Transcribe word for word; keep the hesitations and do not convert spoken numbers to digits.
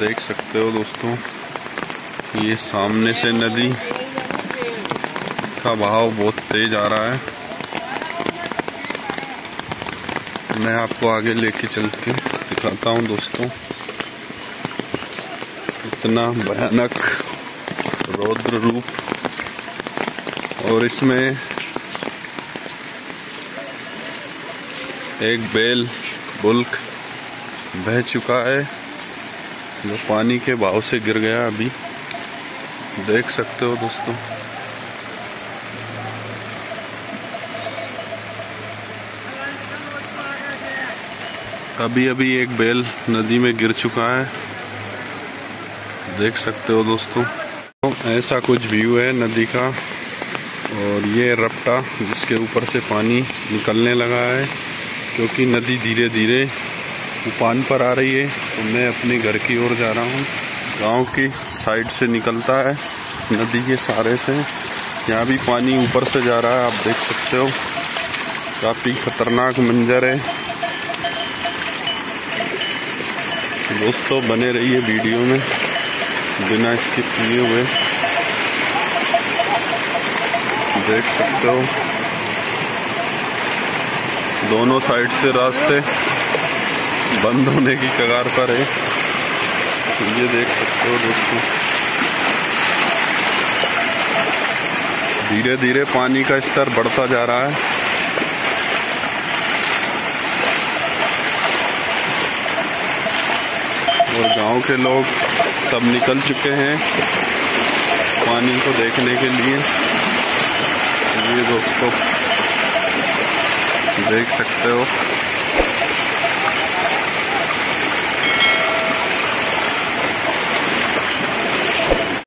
देख सकते हो दोस्तों, ये सामने से नदी का बहाव बहुत तेज आ रहा है। मैं आपको आगे लेके चल के दिखाता हूँ दोस्तों, इतना भयानक रौद्र रूप। और इसमें एक बैल बुल्क बह चुका है, जो पानी के बहाव से गिर गया। अभी देख सकते हो दोस्तों, अभी अभी एक बैल नदी में गिर चुका है, देख सकते हो दोस्तों। तो ऐसा कुछ व्यू है नदी का। और ये रपटा जिसके ऊपर से पानी निकलने लगा है, क्योंकि नदी धीरे धीरे उफान पर आ रही है। तो मैं अपने घर की ओर जा रहा हूँ। गांव की साइड से निकलता है नदी के सहारे से। यहाँ भी पानी ऊपर से जा रहा है, आप देख सकते हो। काफ़ी खतरनाक मंजर है दोस्तों। बने रहिए वीडियो में बिना स्किप किए हुए। देख सकते हो दोनों साइड से रास्ते बंद होने की कगार पर है। ये देख सकते हो दोस्तों, धीरे धीरे पानी का स्तर बढ़ता जा रहा है। और गांव के लोग सब निकल चुके हैं पानी को देखने के लिए। ये दोस्तों देख सकते हो।